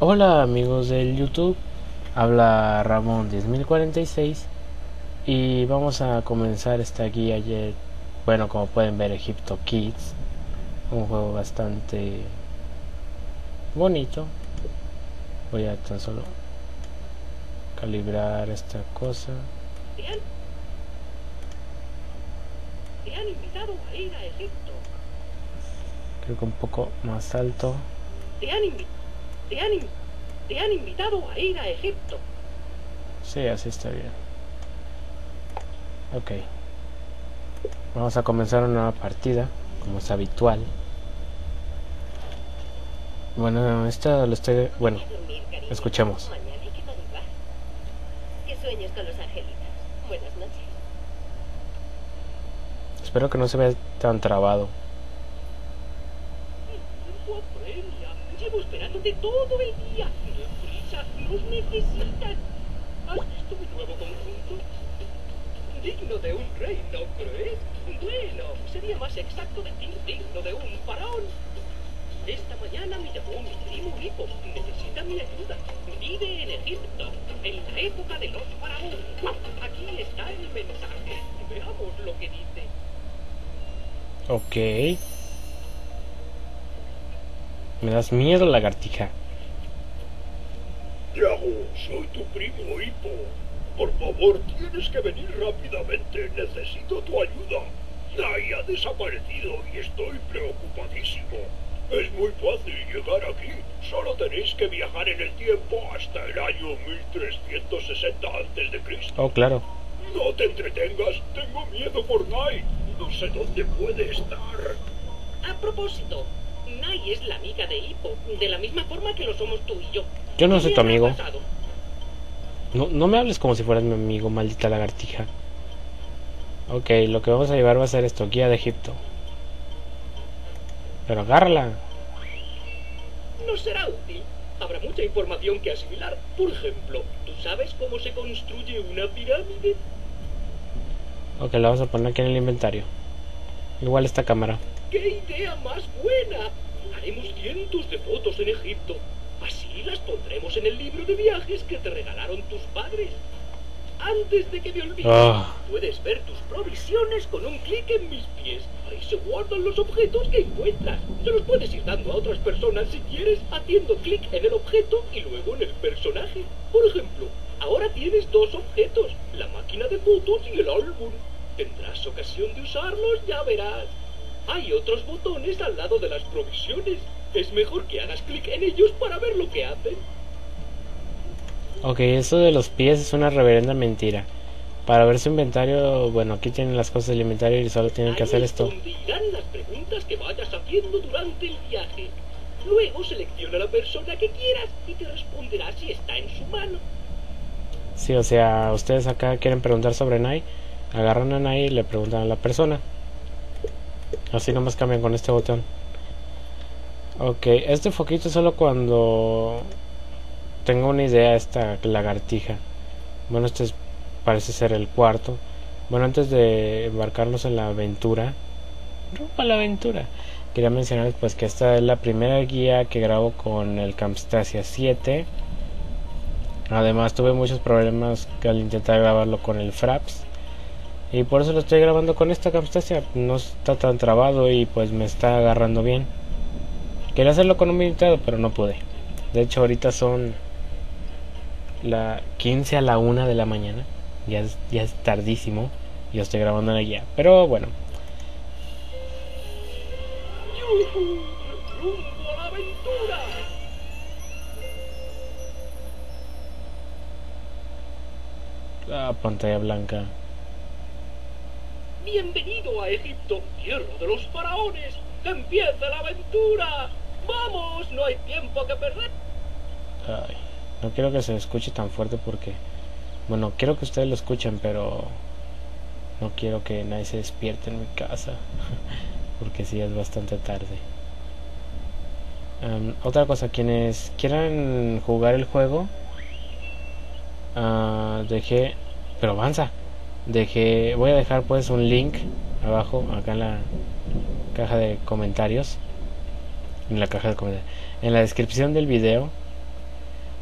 Hola amigos del YouTube, habla Ramón 10046 y vamos a comenzar esta guía. Bueno, como pueden ver, Egipto Kids, un juego bastante bonito. Voy a tan solo calibrar esta cosa. Te han invitado a ir a Egipto. Creo que un poco más alto. Te han, invi- te han invitado a ir a Egipto. Sí, así está bien. Ok, vamos a comenzar una nueva partida, como es habitual. Bueno, esta lo estoy... Bueno, Dormir, cariño. escuchemos. Mañana hay que madrugar. Que sueñes con los angelitos. Buenas noches. Espero que no se vea tan trabado. Tiempo apremia. Llevo esperándote todo el día. Deprisa, nos necesitan. ¿Has visto mi nuevo conjunto? Digno de un rey, ¿no crees? Bueno, sería más exacto decir digno de un faraón. Esta mañana me llamó mi primo Hipo. Necesita mi ayuda. Vive en Egipto, en la época de los faraones. Aquí está el mensaje. Veamos lo que dice. Ok. Me das miedo, lagartija. Tiago, soy tu primo Hipo. Por favor, tienes que venir rápidamente. Necesito tu ayuda. Nai ha desaparecido y estoy preocupadísimo. Es muy fácil llegar aquí. Solo tenéis que viajar en el tiempo hasta el año 1360 a.C. Oh, claro. No te entretengas. Tengo miedo por Nai. No sé dónde puede estar. A propósito, Nai es la amiga de Hipo, de la misma forma que lo somos tú y yo. Yo no soy ¿Qué tu le habrá amigo. pasado? No me hables como si fueras mi amigo, maldita lagartija. Ok, lo que vamos a llevar va a ser esto, guía de Egipto. Pero agárrala. Nos será útil. Habrá mucha información que asimilar. Por ejemplo, ¿tú sabes cómo se construye una pirámide? Ok, la vamos a poner aquí en el inventario. Igual esta cámara. ¡Qué idea más buena! Haremos cientos de fotos en Egipto. Así las pondremos en el libro de viajes que te regalaron tus padres. Antes de que me olvides, puedes ver tus provisiones con un clic en mis pies. Ahí se guardan los objetos que encuentras. Se los puedes ir dando a otras personas si quieres, haciendo clic en el objeto y luego en el personaje. Por ejemplo, ahora tienes dos objetos, la máquina de fotos y el álbum. Tendrás ocasión de usarlos, ya verás. Hay otros botones al lado de las provisiones. Es mejor que hagas clic en ellos para ver lo que hacen. Ok, eso de los pies es una reverenda mentira. Para ver su inventario, bueno, aquí tienen las cosas del inventario y solo tienen que hacer Ahí esto. es donde irán las preguntas que vayas haciendo durante el viaje. Luego selecciona la persona que quieras y te responderá si está en su mano. Sí, o sea, ustedes acá quieren preguntar sobre Nai, agarran a Nai y le preguntan a la persona. Así nomás cambian con este botón. Ok, este foquito es solo cuando tengo una idea esta lagartija. Bueno, parece ser el cuarto. Bueno, antes de embarcarnos en la aventura, rumbo a la aventura, quería mencionarles pues que esta es la primera guía que grabo con el Camtasia 7. Además tuve muchos problemas al intentar grabarlo con el Fraps y por eso lo estoy grabando con esta Camtasia. No está tan trabado y pues me está agarrando bien. Quería hacerlo con un invitado pero no pude. De hecho ahorita son la 15 a la 1 de la mañana. Ya es tardísimo. Yo estoy grabando la guía. Pero bueno. ¡Yujú! ¡Rumbo a la aventura! La pantalla blanca. Bienvenido a Egipto, tierra de los faraones. ¡Que empiece la aventura! ¡Vamos! No hay tiempo que perder. Ay, no quiero que se escuche tan fuerte porque... Bueno, quiero que ustedes lo escuchen, pero... No quiero que nadie se despierte en mi casa. Porque sí, es bastante tarde. Otra cosa, quienes quieran jugar el juego... dejé... Pero avanza. Voy a dejar pues un link abajo, acá en la caja de comentarios. En la caja de comentarios. En la descripción del video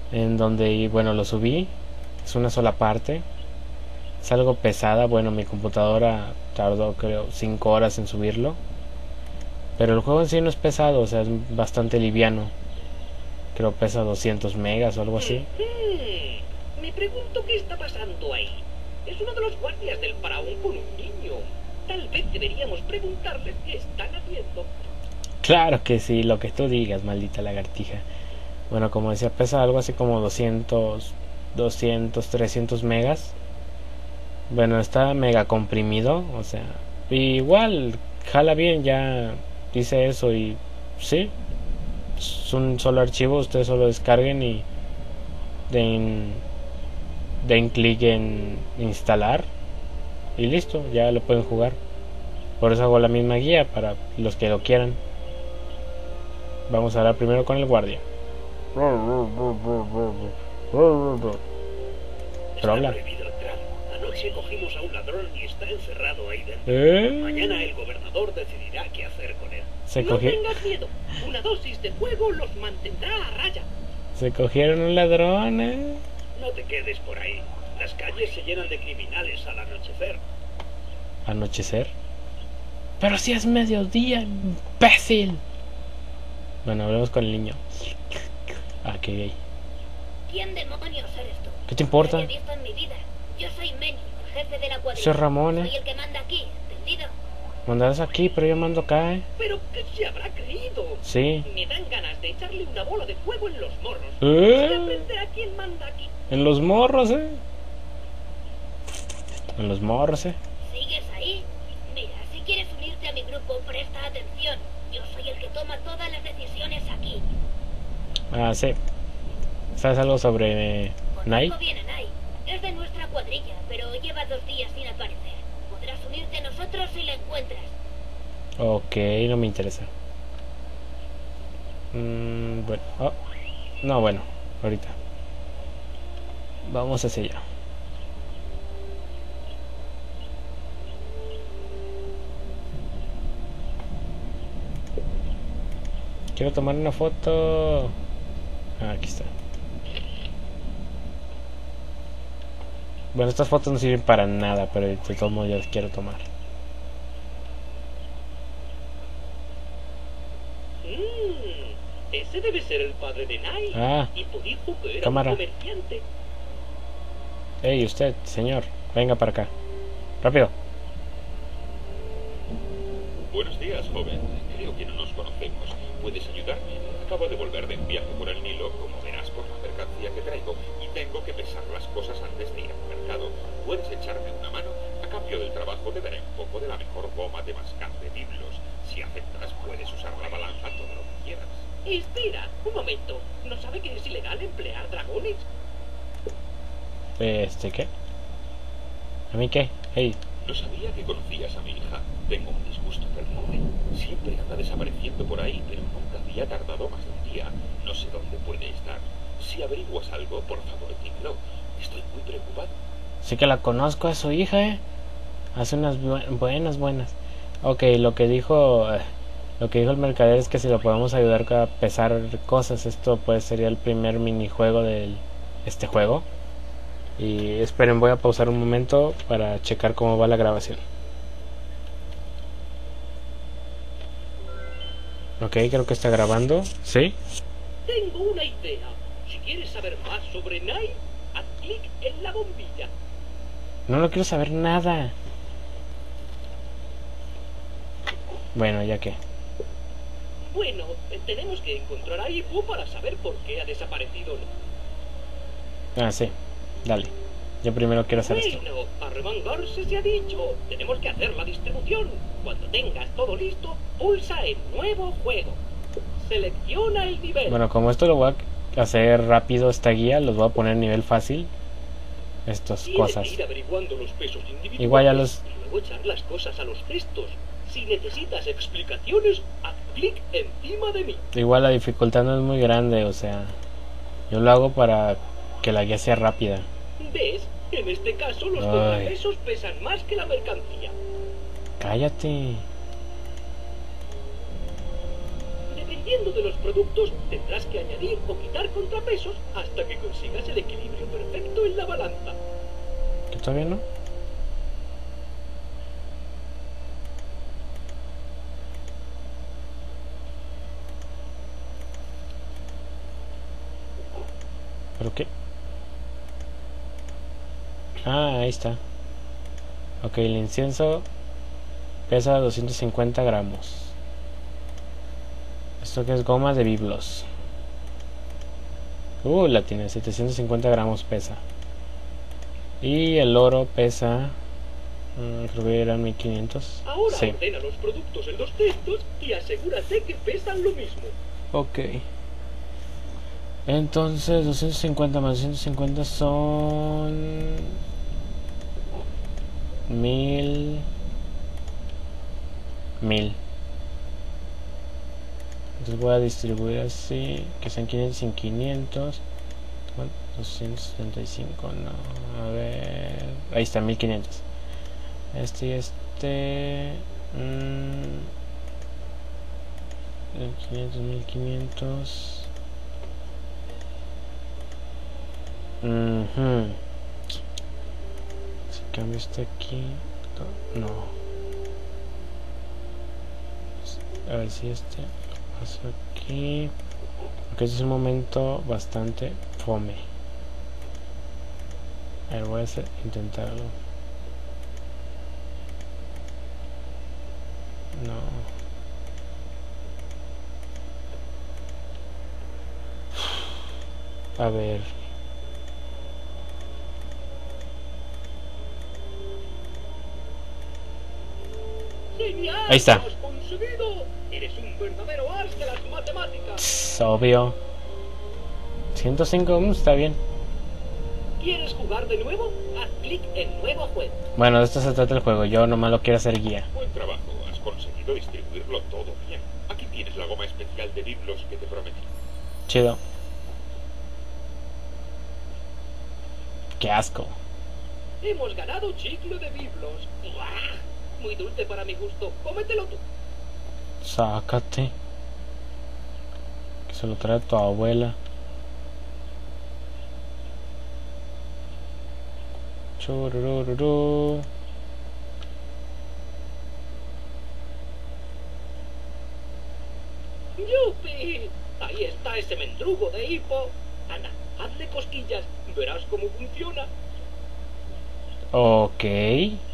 en donde, bueno, lo subí. Es una sola parte. Es algo pesada. Bueno, mi computadora tardó creo 5 horas en subirlo. Pero el juego en sí no es pesado, o sea, es bastante liviano. Creo pesa 200 megas o algo así. Me pregunto qué está pasando ahí. Es uno de los guardias del faraón con un niño. Tal vez deberíamos preguntarles qué están haciendo. Claro que sí, lo que tú digas, maldita lagartija. Bueno, como decía, pesa algo así como 200, 300 megas. Bueno, está mega comprimido, o sea, igual jala bien, ya dice eso y sí, es un solo archivo, ustedes solo descarguen y den clic en instalar y listo, ya lo pueden jugar. Por eso hago la misma guía para los que lo quieran. Vamos a hablar primero con el guardia. Pero habla. Anoche cogimos a un ladrón y está encerrado ahí dentro. Mañana el gobernador decidirá qué hacer con él. No tengas miedo. Una dosis de fuego los mantendrá a raya. Se cogieron un ladrón, No te quedes por ahí. Las calles se llenan de criminales al anochecer. ¿Anochecer? Pero si es mediodía, imbécil. Bueno, hablemos con el niño. Ah, qué gay. ¿Quién demonios eres tú? ¿Qué te importa? Nadie ha visto en mi vida. Yo soy Manny, el jefe de la cuadrilla. Soy Ramón, Soy el que manda aquí, ¿entendido? Mandarás aquí, pero yo mando acá, ¿Pero qué se habrá creído? Sí. Me dan ganas de echarle una bola de fuego en los morros. Se aprenderá quién manda aquí. En los morros, En los morros, ¿Sigues ahí? Mira, si quieres unirte a mi grupo, presta atención. Yo soy el que toma todas las decisiones aquí. Ah, sí. ¿Sabes algo sobre Nai? Conozco bien a Nai. Es de nuestra cuadrilla, pero lleva 2 días sin aparecer. Podrás unirte a nosotros si la encuentras. Ok, no me interesa. Bueno. Oh. No, bueno, ahorita. Vamos hacia allá. Quiero tomar una foto. Ah, aquí está. Bueno, estas fotos no sirven para nada, pero de todos modos ya las quiero tomar. Ese debe ser el padre de Nai. Ah, y tu hijo que era cámara. un comerciante. Hey, usted, señor, venga para acá. Rápido. Buenos días, joven. Creo que no nos conocemos. ¿Puedes ayudarme? Acabo de volver de un viaje por el Nilo, como verás por la mercancía que traigo, y tengo que pesar las cosas antes de ir al mercado. ¿Puedes echarme una mano? A cambio del trabajo te daré un poco de la mejor goma de mascar de biblos. Si aceptas, puedes usar la balanza todo lo que quieras. Espera, un momento. ¿No sabe que es ilegal emplear dragones? ¿Qué? ¿A mí qué? Hey. No sabía que conocías a mi hija. Tengo un disgusto terrible. Siempre anda desapareciendo por ahí, pero nunca había tardado más de un día. No sé dónde puede estar. Si averiguas algo, por favor, dímelo. Estoy muy preocupado. Sí que la conozco a su hija, Hace unas buenas. Ok, lo que dijo el mercader es que si lo podemos ayudar a pesar cosas, esto pues sería el primer minijuego de este juego. Y esperen, voy a pausar un momento para checar cómo va la grabación. Ok, creo que está grabando. ¿Sí? Tengo una idea. Si quieres saber más sobre Nai, haz clic en la bombilla. No quiero saber nada. Bueno, ya que. Bueno, tenemos que encontrar a Ibu para saber por qué ha desaparecido. Ah, sí. Dale. Yo primero quiero hacer esto. Bueno, arremangarse se ha dicho. Tenemos que hacer la distribución. Cuando tengas todo listo, pulsa en nuevo juego. Selecciona el nivel. Bueno, como esto lo voy a hacer rápido, esta guía, los voy a poner en nivel fácil. Estas cosas. Ir averiguando los pesos individuales Igual ya los... y luego echar las cosas a los cestos. Si necesitas explicaciones, haz clic encima de mí. Igual la dificultad no es muy grande, o sea... Yo lo hago para que la guía sea rápida. ¿Ves? En este caso los contrapesos pesan más que la mercancía. Cállate. Dependiendo de los productos, tendrás que añadir o quitar contrapesos hasta que consigas el equilibrio perfecto en la balanza. ¿Que todavía no? ¿Pero qué? Ah, ahí está. Ok, el incienso pesa 250 gramos. Esto que es goma de biblos. La tiene, 750 gramos pesa. Y el oro pesa... creo que eran 1500. Ahora Sí. ordena los productos en los cestos y asegúrate que pesan lo mismo. Ok. Entonces 250 más 250 son 1000. Entonces voy a distribuir así, que sean 500 y 500. 275, no, a ver, ahí está, 1500. Este y este, 500, 1500. Si cambio este aquí, no. A ver si este lo paso aquí, porque este es un momento bastante fome. A ver, voy a intentarlo. No. A ver. ¡Genial! Ahí está. ¡Lo has conseguido! Eres un verdadero as de las matemáticas. Obvio. 105, está bien. ¿Quieres jugar de nuevo? Haz clic en Nuevo Juego. Bueno, de esto se trata el juego. Yo nomás lo quiero hacer guía. Buen trabajo, has conseguido distribuirlo todo bien. Aquí tienes la goma especial de biblos que te prometí. Chido. Qué asco. Hemos ganado chicle de biblos. ¡Buah! Muy dulce para mi gusto. Cómetelo tú. Sácate. Que se lo trae tu abuela. Chururururu. ¡Yupi! Ahí está ese mendrugo de hipo. Anda, hazle cosquillas. Verás cómo funciona. Ok.